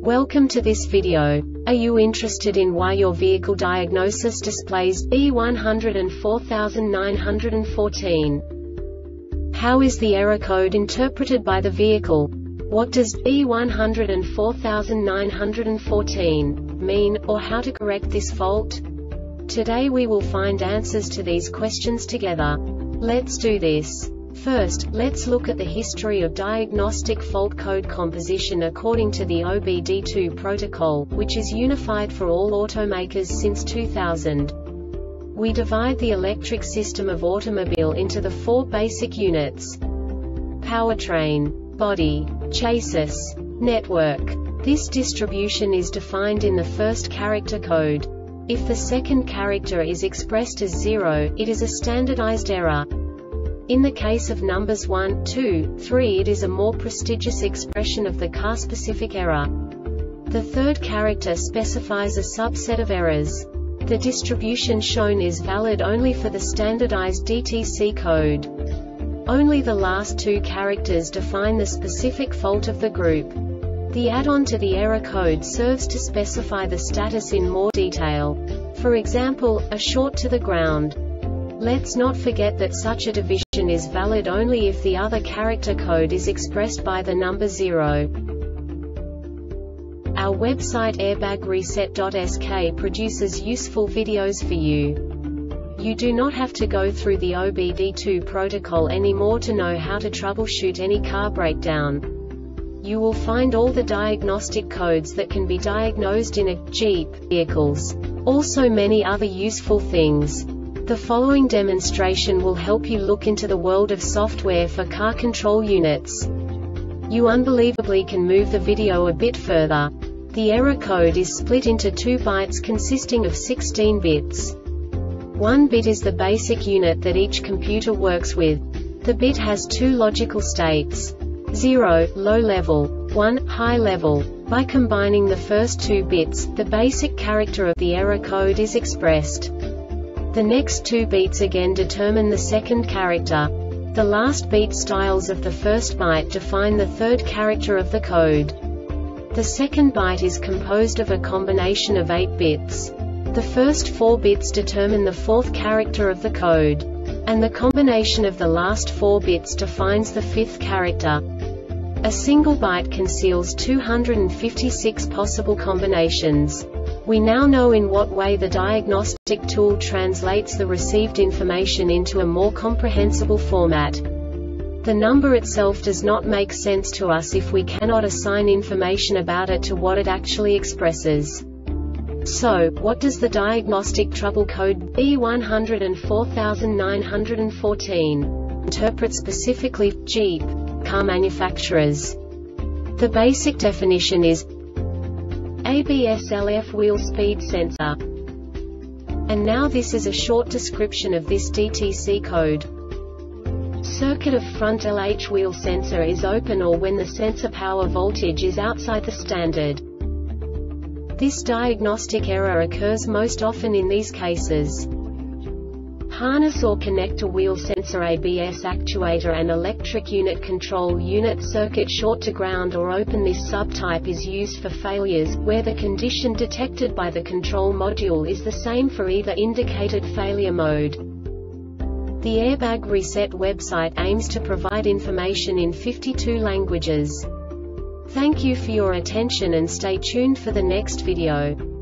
Welcome to this video. Are you interested in why your vehicle diagnosis displays B104914? How is the error code interpreted by the vehicle? What does B104914 mean, or how to correct this fault? Today we will find answers to these questions together. Let's do this. First, let's look at the history of diagnostic fault code composition according to the OBD2 protocol, which is unified for all automakers since 2000. We divide the electric system of automobile into the four basic units: powertrain, body, chassis, network. This distribution is defined in the first character code. If the second character is expressed as 0, it is a standardized error. In the case of numbers 1, 2, 3, it is a more prestigious expression of the car-specific error. The third character specifies a subset of errors. The distribution shown is valid only for the standardized DTC code. Only the last two characters define the specific fault of the group. The add-on to the error code serves to specify the status in more detail. For example, a short to the ground. Let's not forget that such a division is valid only if the other character code is expressed by the number 0. Our website airbagreset.sk produces useful videos for you. You do not have to go through the OBD2 protocol anymore to know how to troubleshoot any car breakdown. You will find all the diagnostic codes that can be diagnosed in a Jeep vehicles. Also many other useful things. The following demonstration will help you look into the world of software for car control units. You unbelievably can move the video a bit further. The error code is split into 2 bytes consisting of 16 bits. 1 bit is the basic unit that each computer works with. The bit has 2 logical states: 0, low level, 1, high level. By combining the first 2 bits, the basic character of the error code is expressed. The next 2 beats again determine the second character. The last beat styles of the first byte define the third character of the code. The second byte is composed of a combination of 8 bits. The first 4 bits determine the fourth character of the code. And the combination of the last 4 bits defines the fifth character. A single byte conceals 256 possible combinations. We now know in what way the diagnostic tool translates the received information into a more comprehensible format. The number itself does not make sense to us if we cannot assign information about it to what it actually expresses. So, what does the diagnostic trouble code B104914 interpret specifically for Jeep car manufacturers? The basic definition is ABS-LF wheel speed sensor. And now this is a short description of this DTC code. Circuit of front LH wheel sensor is open or when the sensor power voltage is outside the standard. This diagnostic error occurs most often in these cases: harness or connector wheel sensor, ABS actuator and electric unit control unit circuit short to ground or open. This subtype is used for failures, where the condition detected by the control module is the same for either indicated failure mode. The Airbag Reset website aims to provide information in 52 languages. Thank you for your attention and stay tuned for the next video.